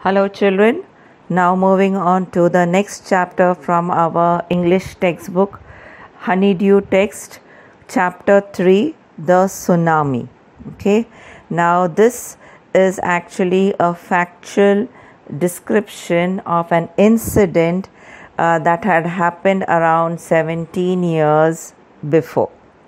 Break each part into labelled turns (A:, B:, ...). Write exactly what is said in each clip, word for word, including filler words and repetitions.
A: Hello children, now moving on to the next chapter from our English textbook, Honeydew text, chapter three, the tsunami. Okay, now this is actually a factual description of an incident uh, that had happened around seventeen years before.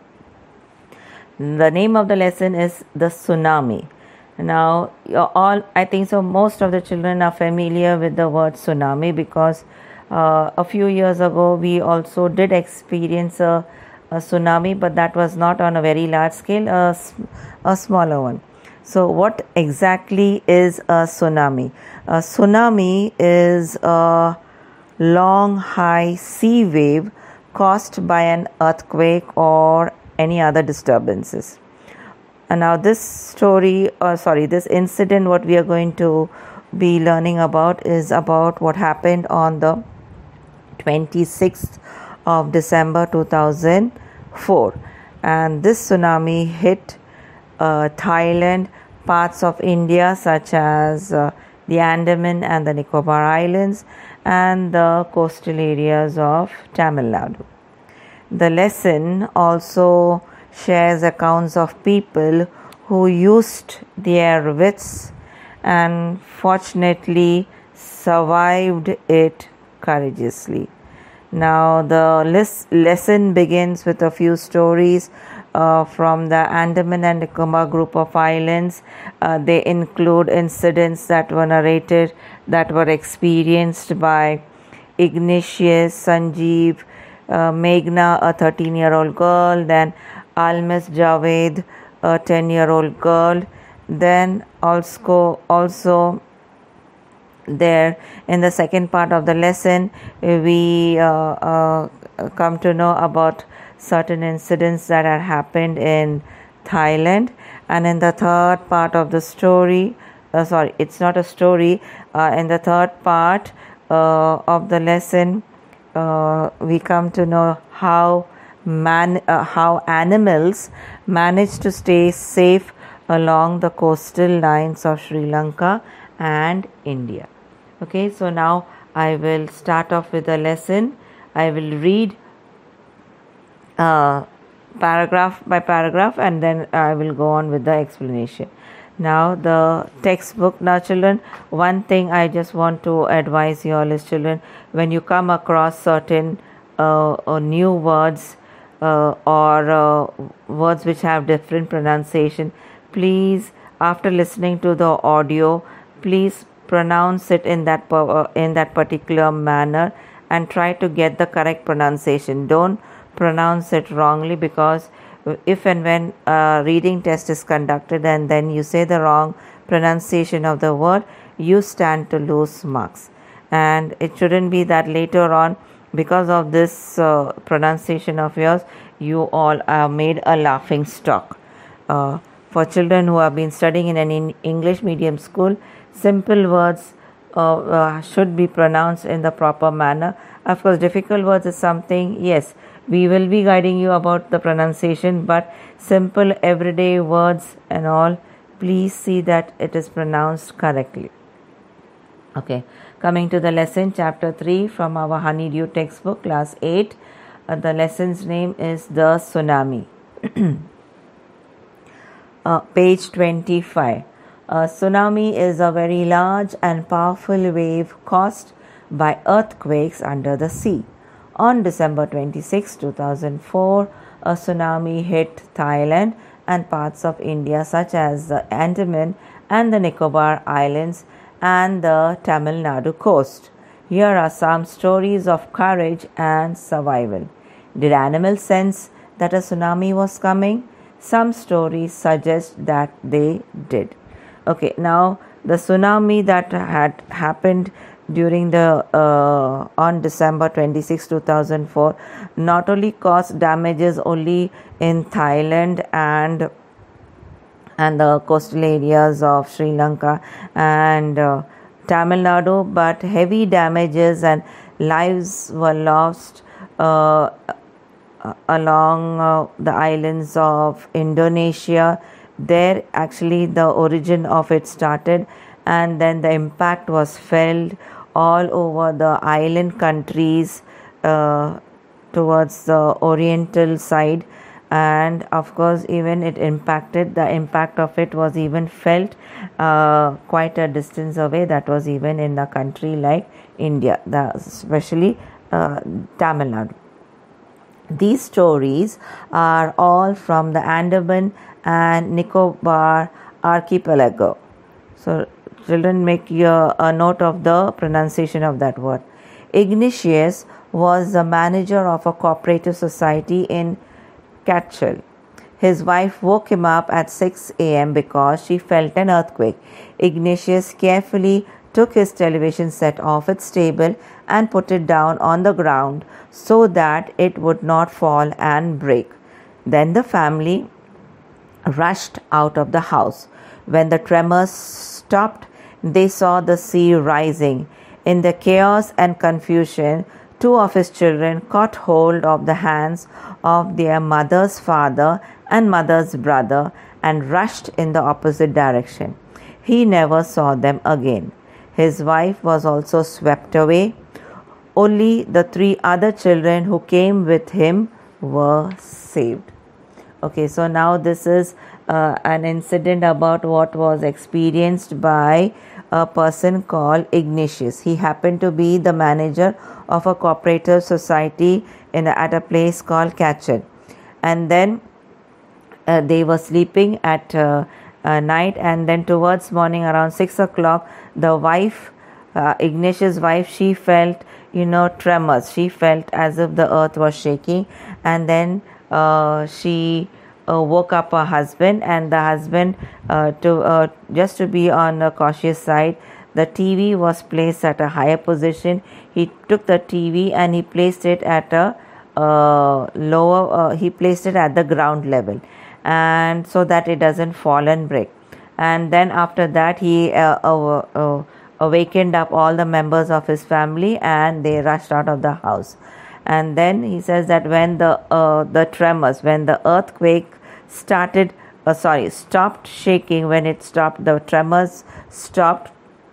A: The name of the lesson is the tsunami. Now, you're all, I think so, most of the children are familiar with the word tsunami because uh, a few years ago we also did experience a, a tsunami, but that was not on a very large scale, a, a smaller one. So, what exactly is a tsunami? A tsunami is a long, high sea wave caused by an earthquake or any other disturbances. And now this story, or sorry, this incident, what we are going to be learning about is about what happened on the twenty-sixth of December two thousand four. And this tsunami hit uh, Thailand, parts of India such as uh, the Andaman and the Nicobar Islands, and the coastal areas of Tamil Nadu. The lesson also shares accounts of people who used their wits and fortunately survived it courageously. Now, the list, lesson begins with a few stories uh, from the Andaman and Nicobar group of islands. Uh, they include incidents that were narrated, that were experienced by Ignatius, Sanjeev, uh, Meghna, a thirteen-year-old girl, then Almas Javed, a ten-year-old girl. Then also, also there in the second part of the lesson, we uh, uh, come to know about certain incidents that had happened in Thailand. And in the third part of the story, uh, sorry, it's not a story, uh, in the third part uh, of the lesson, uh, we come to know how Man, uh, how animals manage to stay safe along the coastal lines of Sri Lanka and India. Okay, so now I will start off with a lesson. I will read uh, paragraph by paragraph and then I will go on with the explanation. Now the textbook. Now children, one thing I just want to advise you all is, children, when you come across certain uh, uh, new words, Uh, or uh, words which have different pronunciation, please, after listening to the audio, please pronounce it in that uh, in that particular manner and try to get the correct pronunciation. Don't pronounce it wrongly, because if and when a reading test is conducted and then you say the wrong pronunciation of the word, you stand to lose marks. And it shouldn't be that later on, because of this uh, pronunciation of yours, you all are made a laughing stock. Uh, for children who have been studying in an in English medium school, simple words uh, uh, should be pronounced in the proper manner. Of course, difficult words is something, yes, we will be guiding you about the pronunciation, but simple everyday words and all, please see that it is pronounced correctly. Okay, coming to the lesson, chapter three from our Honeydew textbook, class eight. Uh, the lesson's name is the tsunami. uh, page twenty-five. A tsunami is a very large and powerful wave caused by earthquakes under the sea. On December twenty-sixth, two thousand four, a tsunami hit Thailand and parts of India such as the Andaman and the Nicobar Islands and the Tamil Nadu coast. Here are some stories of courage and survival. Did animals sense that a tsunami was coming? Some stories suggest that they did. Okay, now the tsunami that had happened during the uh, on December twenty-sixth, two thousand four not only caused damages only in Thailand and and the coastal areas of Sri Lanka and uh, Tamil Nadu, but heavy damages and lives were lost uh, along uh, the islands of Indonesia. There actually the origin of it started, and then the impact was felt all over the island countries uh, towards the oriental side. And of course, even it impacted, the impact of it was even felt uh, quite a distance away, that was even in a country like India, the, especially uh, Tamil Nadu. These stories are all from the Andaman and Nicobar archipelago. So children, make your, a note of the pronunciation of that word. Ignatius was the manager of a cooperative society in Catchall. His wife woke him up at six a.m. because she felt an earthquake. Ignatius carefully took his television set off its table and put it down on the ground so that it would not fall and break. Then the family rushed out of the house. When the tremors stopped, they saw the sea rising. In the chaos and confusion, two of his children caught hold of the hands of their mother's father and mother's brother and rushed in the opposite direction. He never saw them again. His wife was also swept away. Only the three other children who came with him were saved. Okay, so now this is uh, an incident about what was experienced by a person called Ignatius. He happened to be the manager of a cooperative society in a, at a place called Catchall. And then uh, they were sleeping at uh, uh, night, and then towards morning around six o'clock, the wife, uh, Ignatius' wife, she felt, you know, tremors. She felt as if the earth was shaking, and then uh, she uh, woke up her husband, and the husband, uh, to uh, just to be on the cautious side, the T V was placed at a higher position. He took the T V and he placed it at a uh, lower, uh, he placed it at the ground level, and so that it doesn't fall and break. And then after that, he uh, uh, uh, awakened up all the members of his family, and they rushed out of the house. And then he says that when the uh, the tremors, when the earthquake started, uh, sorry, stopped shaking, when it stopped, the tremors stopped,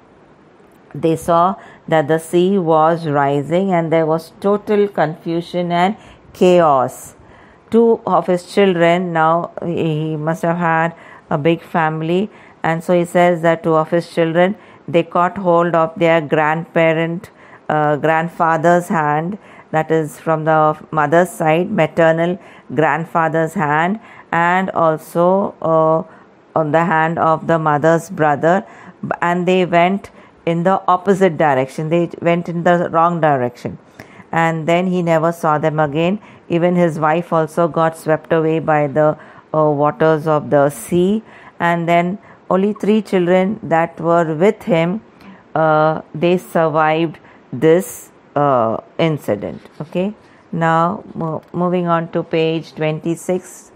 A: they saw that the sea was rising and there was total confusion and chaos. Two of his children, now he must have had a big family, and so he says that two of his children, they caught hold of their grandparent, uh, grandfather's hand, that is from the mother's side, maternal grandfather's hand, and also uh, on the hand of the mother's brother, and they went in the opposite direction. They went in the wrong direction, and then he never saw them again. Even his wife also got swept away by the uh, waters of the sea, and then only three children that were with him, uh, they survived this uh, incident. Okay, now mo- moving on to page twenty-six.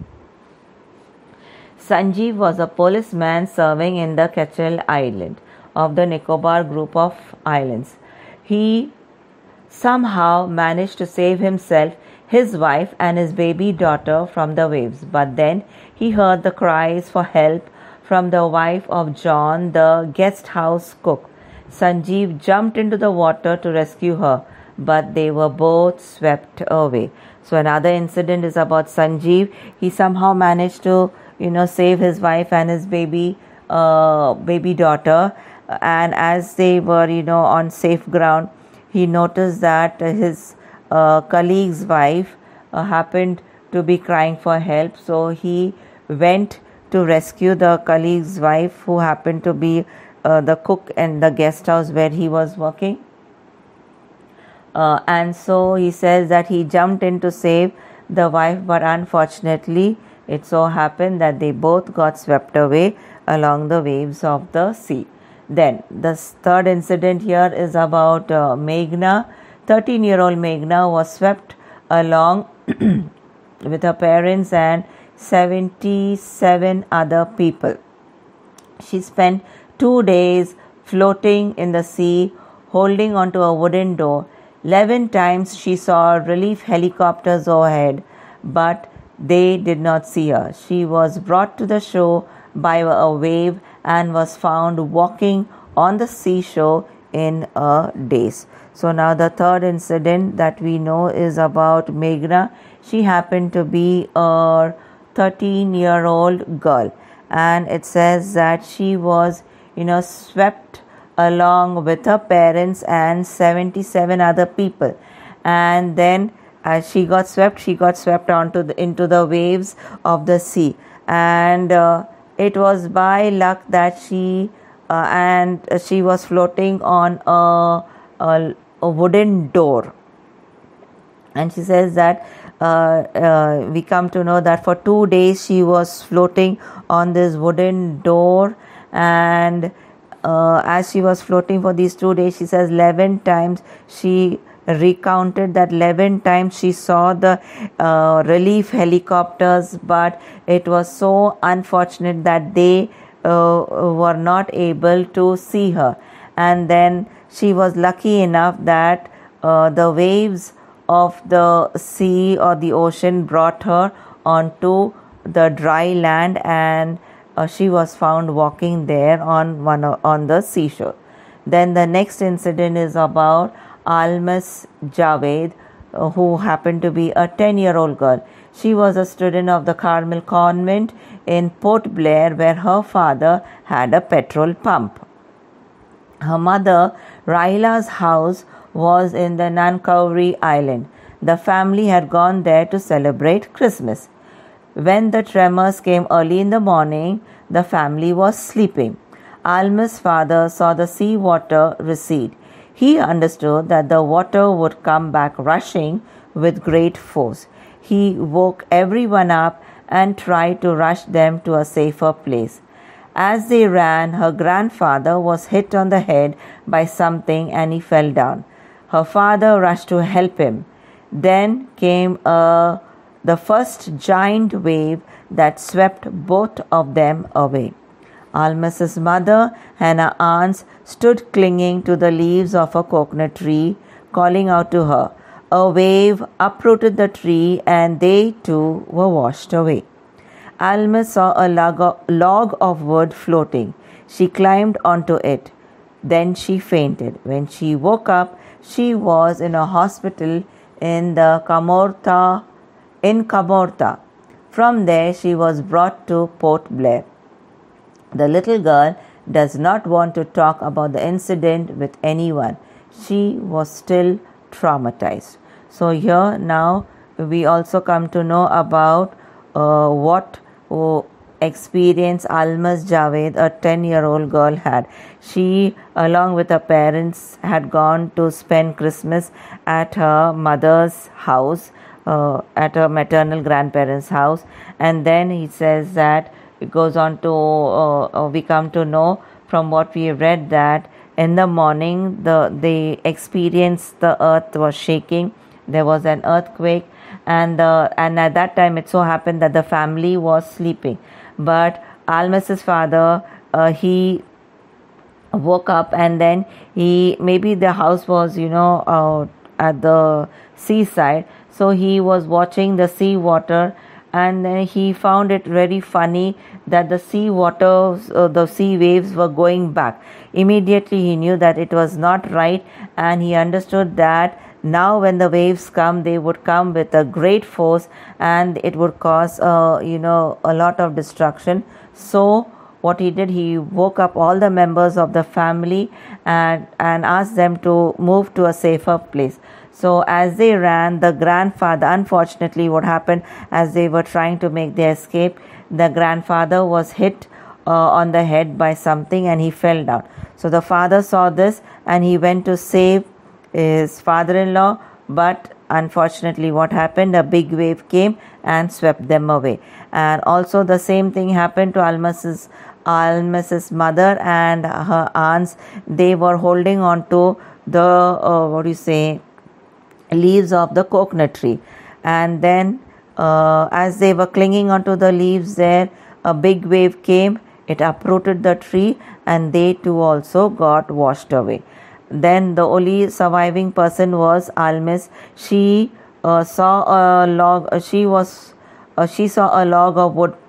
A: Sanjeev was a policeman serving in the Catchall Island of the Nicobar group of islands. He somehow managed to save himself, his wife and his baby daughter from the waves. But then he heard the cries for help from the wife of John, the guest house cook. Sanjeev jumped into the water to rescue her, but they were both swept away. So another incident is about Sanjeev. He somehow managed to, you know, save his wife and his baby uh, baby daughter. And as they were, you know, on safe ground, he noticed that his uh, colleague's wife uh, happened to be crying for help. So he went to rescue the colleague's wife, who happened to be uh, the cook in the guest house where he was working. Uh, and so he says that he jumped in to save the wife, but unfortunately it so happened that they both got swept away along the waves of the sea. Then the third incident here is about uh, Meghna. thirteen-year-old Meghna was swept along with her parents and seventy-seven other people. She spent two days floating in the sea, holding onto a wooden door. Eleven times she saw relief helicopters overhead, but they did not see her. She was brought to the shore by a wave and was found walking on the seashore in a daze. So now the third incident that we know is about Meghna. She happened to be a thirteen year old girl, and it says that she was, you know, swept along with her parents and seventy-seven other people. And then as she got swept, she got swept onto the, into the waves of the sea. And uh, it was by luck that she uh, and she was floating on a, a, a wooden door. And she says that uh, uh, we come to know that for two days she was floating on this wooden door. And uh, as she was floating for these two days, she says eleven times she recounted that eleven times she saw the uh, relief helicopters, but it was so unfortunate that they uh, were not able to see her. And then she was lucky enough that uh, the waves of the sea or the ocean brought her onto the dry land, and uh, she was found walking there on one on the seashore. Then the next incident is about Almas Javed, uh, who happened to be a ten year old girl. She was a student of the Carmel Convent in Port Blair, where her father had a petrol pump. Her mother, Raila's house, was in the Nancowry Island. The family had gone there to celebrate Christmas. When the tremors came early in the morning, the family was sleeping. Alma's father saw the sea water recede. He understood that the water would come back rushing with great force. He woke everyone up and tried to rush them to a safer place. As they ran, her grandfather was hit on the head by something and he fell down. Her father rushed to help him. Then came a, the first giant wave that swept both of them away. Almas's mother and her aunts stood clinging to the leaves of a coconut tree, calling out to her. A wave uprooted the tree and they too were washed away. Almas saw a log of wood floating. She climbed onto it. Then she fainted. When she woke up, she was in a hospital in the Camorta, in Camorta. From there, she was brought to Port Blair. The little girl does not want to talk about the incident with anyone. She was still traumatized. So here now we also come to know about uh, what uh, experience Almas Javed, a ten year old girl, had. She, along with her parents, had gone to spend Christmas at her mother's house, uh, at her maternal grandparents' house. And then he says that it goes on to, uh, uh, we come to know from what we read that in the morning the they experienced the earth was shaking. There was an earthquake, and the and at that time it so happened that the family was sleeping. But Almas's father, uh, he woke up, and then he maybe the house was you know uh, at the seaside, so he was watching the sea water. And then he found it very funny that the sea water, uh, the sea waves were going back. Immediately he knew that it was not right, and he understood that now when the waves come, they would come with a great force and it would cause, uh, you know, a lot of destruction. So what he did, he woke up all the members of the family and, and asked them to move to a safer place. So as they ran, the grandfather, unfortunately what happened as they were trying to make their escape, the grandfather was hit uh, on the head by something and he fell down. So the father saw this and he went to save his father-in-law, but unfortunately what happened, a big wave came and swept them away. And also the same thing happened to Almas's, Almas's mother and her aunts. They were holding on to the, uh, what do you say, leaves of the coconut tree, and then uh, as they were clinging onto the leaves there, a big wave came, it uprooted the tree and they too also got washed away. Then the only surviving person was Almas. She uh, saw a log uh, she was uh, she saw a log of wood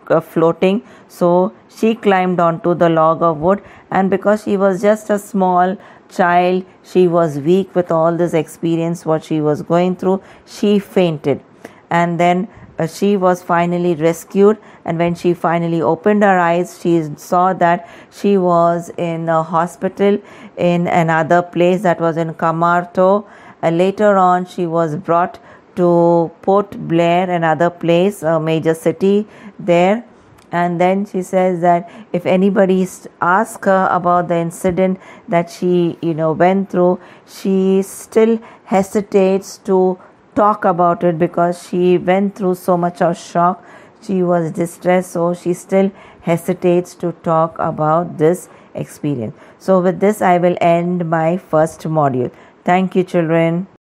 A: uh, floating. So she climbed onto the log of wood, and because she was just a small child, she was weak with all this experience what she was going through. She fainted, and then uh, she was finally rescued. And when she finally opened her eyes, she saw that she was in a hospital in another place, that was in Camarto. And later on she was brought to Port Blair, another place, a major city there. And then she says that if anybody asks her about the incident that she, you know, went through, she still hesitates to talk about it because she went through so much of shock. She was distressed, so she still hesitates to talk about this experience. So with this, I will end my first module. Thank you, children.